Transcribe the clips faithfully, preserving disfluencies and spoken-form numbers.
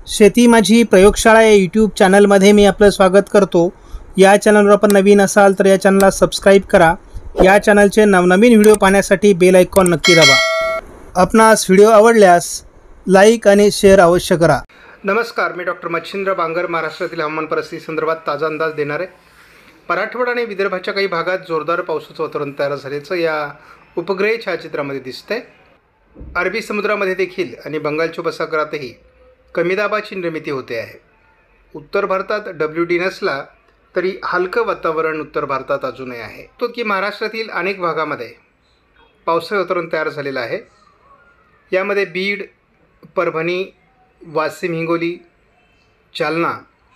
शेती माझी प्रयोगशाळा या यूट्यूब चॅनलमध्ये मी आपलं स्वागत करतो। या चॅनलवर आपण नवीन असाल तर या चॅनलला सबस्क्राईब करा। या चॅनलचे नवनवीन व्हिडिओ पाहण्यासाठी बेल आयकॉन नक्की दाबा। आपणास व्हिडिओ आवडल्यास लाईक आणि शेअर अवश्य करा। नमस्कार, मी डॉक्टर मच्छिंद्र बांगर महाराष्ट्रातील हवामान परिस्थिती संदर्भात ताजा अंदाज देणार आहे। मराठवाडा आणि विदर्भाच्या काही भागात जोरदार पावसाचं वातावरण तयार झाल्याचं या उपग्रह छायाचित्रामध्ये दिसतंय। अरबी समुद्रामध्ये देखील आणि बंगालच्या उपसागरातही कमी दाबाची निर्मिती होते आहे। उत्तर भारतात डब्ल्यू डी नसला तरी हलकं वातावरण उत्तर भारतात अजूनही आहे। तो की महाराष्ट्रातील अनेक भागामध्ये पावसाचं वातावरण तयार झालेलं आहे। यामध्ये बीड, परभणी, वाशिम, हिंगोली, जालना,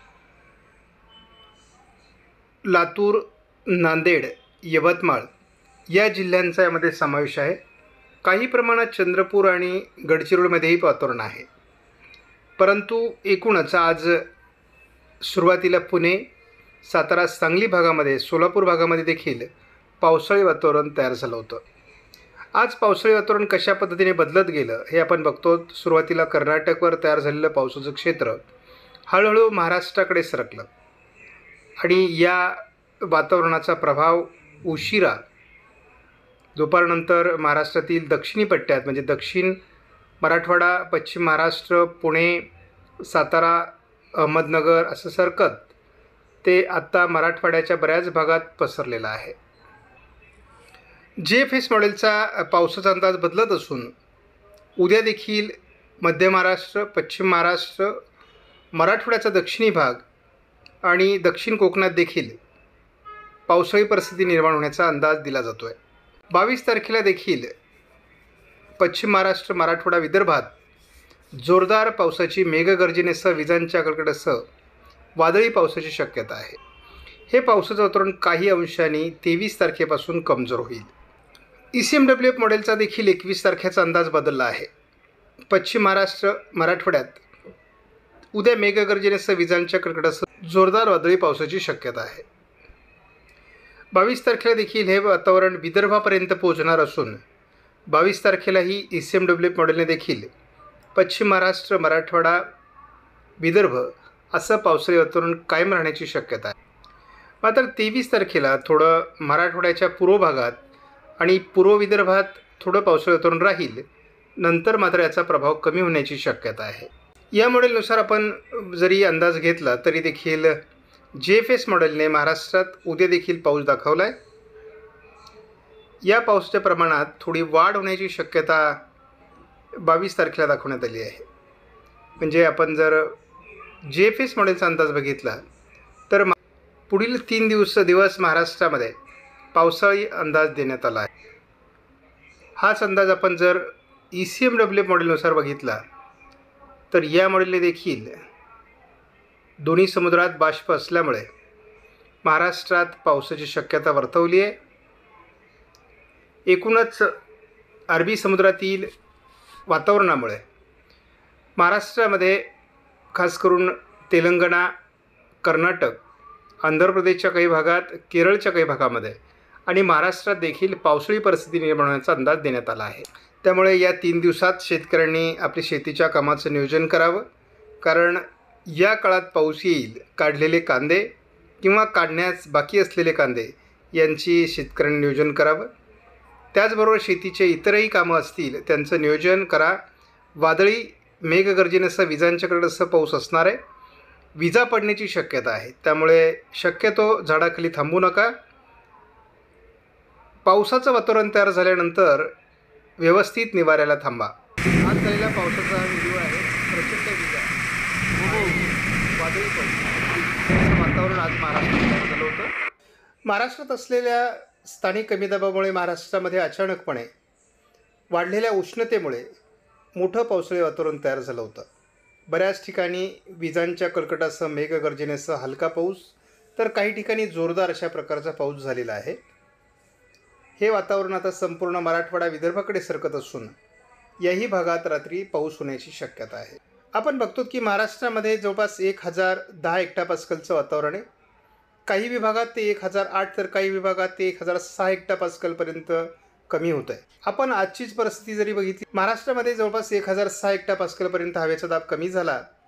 लातूर, नांदेड, यवतमाळ या जिल्ह्यांचा यामध्ये समावेश आहे। काही प्रमाणात चंद्रपूर आणि गडचिरोलीमध्येही वातावरण आहे। परंतु एकूणच आज सुरुवातीला पुणे, सातारा, सांगली भागामध्ये, सोलापूर भागामध्ये देखील पावसाळी वातावरण तयार झालं होतं। आज पावसाळी वातावरण कशा पद्धतीने बदलत गेलं हे आपण बघतो। सुरुवातीला कर्नाटकवर तयार झालेलं पावसाचं क्षेत्र हळूहळू महाराष्ट्राकडे सरकलं आणि या वातावरणाचा प्रभाव उशिरा दुपारनंतर महाराष्ट्रातील दक्षिणी पट्ट्यात म्हणजे दक्षिण मराठवाडा, पश्चिम महाराष्ट्र, पुणे, सातारा, अहमदनगर असं सरकत ते आत्ता मराठवाड्याच्या बऱ्याच भागात पसरलेला आहे। जे एफ एस मॉडेलचा पावसाचा अंदाज बदलत असून उद्या देखील मध्य महाराष्ट्र, पश्चिम महाराष्ट्र, मराठवाड्याचा दक्षिणी भाग आणि दक्षिण कोकणात देखील पावसाळी परिस्थिती निर्माण होण्याचा अंदाज दिला जातो आहे। बावीस तारखेला देखील पश्चिम महाराष्ट्र, मराठवाडा, विदर्भात जोरदार पावसाची मेघगर्जनेसह विजांच्या कडकडाटासह वादळी पावसाची शक्यता आहे। हे पावसाचं वातावरण काही अंशांनी तेवीस तारखेपासून कमजोर होईल। E C M W F मॉडेलचा देखील एकवीस तारखेचा अंदाज बदलला आहे। पश्चिम महाराष्ट्र, मराठवाड्यात उद्या मेघगर्जनेसह विजांच्या कडकडाटासह जोरदार वादळी पावसाची शक्यता आहे। बावीस तारखेला देखील हे वातावरण विदर्भापर्यंत पोहोचणार असून बावीस तारखेलाही E C M W F मॉडेलने देखील पश्चिम महाराष्ट्र, मराठवाडा, विदर्भ असं पावसाळी वातावरण कायम राहण्याची शक्यता आहे। मात्र तेवीस तारखेला थोडं मराठवाड्याच्या पूर्व भागात आणि पूर्व विदर्भात थोडं पावसाळी वातावरण राहील। नंतर मात्र याचा प्रभाव कमी होण्याची शक्यता आहे। या मॉडेलनुसार आपण जरी अंदाज घेतला तरी देखील जे एफ एस मॉडेलने महाराष्ट्रात उद्या देखील पाऊस दाखवला आहे। या पावसाच्या प्रमाणात थोडी वाढ होण्याची शक्यता बावीस तारखेला दाखवण्यात आली आहे। म्हणजे आपण जर जे एफ एस मॉडेलचा अंदाज बघितला तर पुढील तीन दिवस दिवस महाराष्ट्रामध्ये पावसाळी अंदाज देण्यात आला आहे। हाच अंदाज आपण जर E C M W F मॉडेलनुसार बघितला तर या मॉडेलने देखील दोन्ही समुद्रात बाष्प असल्यामुळे महाराष्ट्रात पावसाची शक्यता वर्तवली आहे। एकूणच अरबी समुद्रातील वातावरणामुळे महाराष्ट्रामध्ये खास करून तेलंगणा, कर्नाटक, आंध्र प्रदेशच्या काही भागात, केरळच्या काही भागामध्ये आणि महाराष्ट्रात देखील पावसाळी परिस्थिती निर्माण होण्याचा अंदाज देण्यात आला आहे। त्यामुळे या तीन दिवसात शेतकऱ्यांनी आपली शेतीच्या कामाचं नियोजन करावं, कारण या काळात पाऊस येईल। काढलेले कांदे किंवा काढण्यास बाकी असलेले कांदे यांची शेतकऱ्यांनी नियोजन करावं। त्याचबरोबर शेतीचे इतरही कामं असतील त्यांचं नियोजन करा। वादळी मेघगर्जनेसह विजांच्या कडकडाटासह पाऊस असणार आहे। विजा पडण्याची शक्यता आहे, त्यामुळे शक्यतो झाडाखाली थांबू नका। पावसाचं वातावरण तयार झाल्यानंतर व्यवस्थित निवाऱ्याला थांबा। आज झालेला पावसाचा व्हिडिओ आहे। प्रचंड विजा, वादळी पाऊस वातावरण आज महाराष्ट्रात तयार झालं होतं। महाराष्ट्रात असलेल्या स्थानिक कमी दाबामुळे महाराष्ट्रामध्ये अचानकपणे वाढलेल्या उष्णतेमुळे मोठं पावसाळी वातावरण तयार झालं होतं। बऱ्याच ठिकाणी विजांच्या कडकडाटासह मेघगर्जनेसह हलका पाऊस तर काही ठिकाणी जोरदार अशा प्रकारचा पाऊस झालेला आहे। हे वातावरण आता संपूर्ण मराठवाडा, विदर्भाकडे सरकत असून याही भागात रात्री पाऊस होण्याची शक्यता आहे। आपण बघतो की महाराष्ट्रामध्ये जवळपास एक हजार दहा हेक्टापास्कलचं वातावरण आहे। काही विभागात ते एक हजार आठ तर काही विभागात ते एक हजार सहा हेक्टापास्कलपर्यंत कमी होत आहे। आपण आजचीच परिस्थिती जरी बघितली, महाराष्ट्रामध्ये जवळपास एक हजार सहा हेक्टापास्कलपर्यंत हवेचा दाब कमी झाला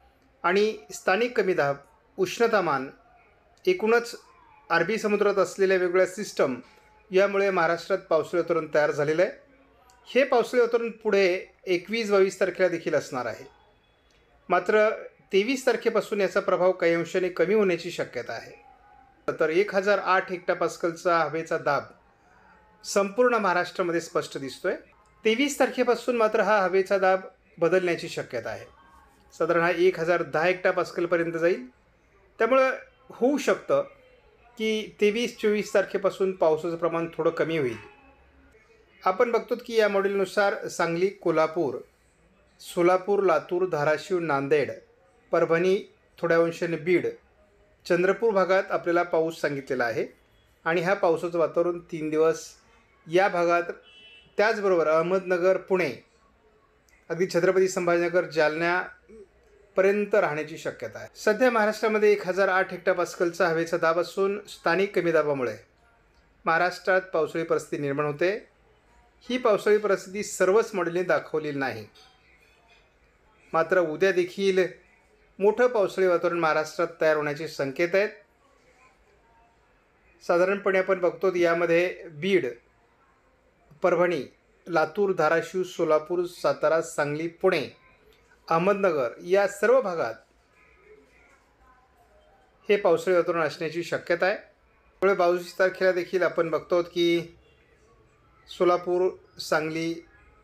आणि स्थानिक कमी दाब, उष्णतामान, एकूणच अरबी समुद्रात असलेल्या वेगवेगळ्या सिस्टम यामुळे महाराष्ट्रात पावसाळी वातावरण तयार झालेलं आहे. हे पावसाळी वातावरण पुढे एकवीस बावीस तारखेला देखील असणार आहे. मात्र तेवीस तारखेपासून याचा प्रभाव काही अंशाने कमी होण्याची शक्यता आहे. तर एक हजार आठ हेक्टोपास्कलचा हवेचा दाब संपूर्ण महाराष्ट्रामध्ये स्पष्ट दिसतोय. तेवीस तारखेपासून मात्र हा हवेचा दाब बदलण्याची शक्यता आहे. साधारण हा एक हजार दहा हेक्टोपास्कलपर्यंत जाईल. त्यामुळं होऊ शकतं की तेवीस चोवीस तारखेपासून पावसाचं प्रमाण थोडं कमी होईल. आपण बघतो की या मॉडेलनुसार सांगली, कोल्हापूर, सोलापूर, लातूर, धाराशिव, नांदेड, परभणी, थोड्या अंशाने बीड, चंद्रपूर भागात आपल्याला पाऊस सांगितलेला आहे. आणि ह्या पावसाचं वातावरण तीन दिवस या भागात, त्याचबरोबर अहमदनगर, पुणे, अगदी छत्रपती संभाजीनगर, जालन्यापर्यंत राहण्याची शक्यता आहे. सध्या महाराष्ट्रामध्ये एक हजार आठ हेक्टोपास्कलचा हवेचा दाब असून स्थानिक कमी दाबामुळे महाराष्ट्रात पावसाळी परिस्थिती निर्माण होते. ही पावसाळी परिस्थिती सर्वच मॉडेलने दाखवलेली नाही. मात्र उद्या देखील मोठं पावसाळी वातावरण महाराष्ट्रात तयार होण्याचे संकेत आहेत. साधारणपणे आपण बघतो यामध्ये बीड, परभणी, लातूर, धाराशिव, सोलापूर, सातारा, सांगली, पुणे, अहमदनगर या सर्व भागात हे पावसाळी वातावरण असण्याची शक्यता आहे. त्यामुळे बावीस तारखेला देखील आपण बघतो की सोलापूर, सांगली,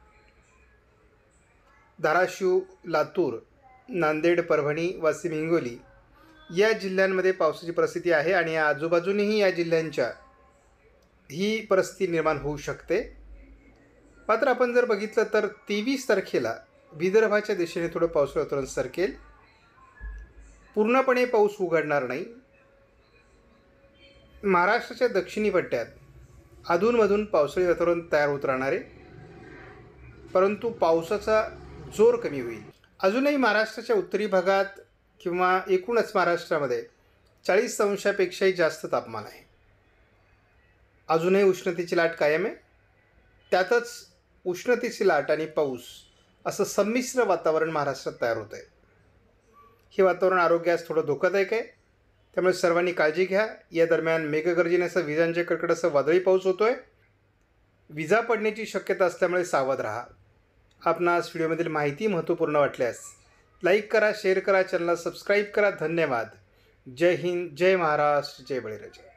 धाराशिव, लातूर, नांदेड, परभणी, वाशिम, हिंगोली या जिल्ह्यांमध्ये पावसाची परिस्थिती आहे. आणि या आजूबाजूनेही या जिल्ह्यांच्या ही परिस्थिती निर्माण होऊ शकते. मात्र आपण जर बघितलं तर तेवीस तारखेला विदर्भाच्या दिशेने थोडं पावसाळी वातावरण सरकेल. पूर्णपणे पाऊस उघडणार नाही. महाराष्ट्राच्या दक्षिणी पट्ट्यात अधूनमधून पावसाळी वातावरण तयार होत राहणार आहे. परंतु पावसाचा जोर कमी होईल. अजूनही महाराष्ट्राच्या उत्तरी भागात किंवा एकूणच महाराष्ट्रामध्ये चाळीस अंशापेक्षाही जास्त तापमान आहे. अजूनही उष्णतेची लाट कायम आहे. त्यातच उष्णतेची लाट आणि पाऊस असं संमिश्र वातावरण महाराष्ट्रात तयार होतं आहे. हे वातावरण आरोग्यास थोडं धोकादायक आहे. त्यामुळे सर्वांनी काळजी घ्या. या दरम्यान मेघगर्जनेसह विजांच्या कडकडासह वादळी पाऊस होतो आहे. विजा पडण्याची शक्यता असल्यामुळे सावध राहा. आपणास व्हिडिओमधील माहिती महत्त्वपूर्ण वाटल्यास लाईक करा, शेअर करा, चॅनलला सबस्क्राईब करा. धन्यवाद. जय हिंद, जय महाराष्ट्र, जय बळीराजा.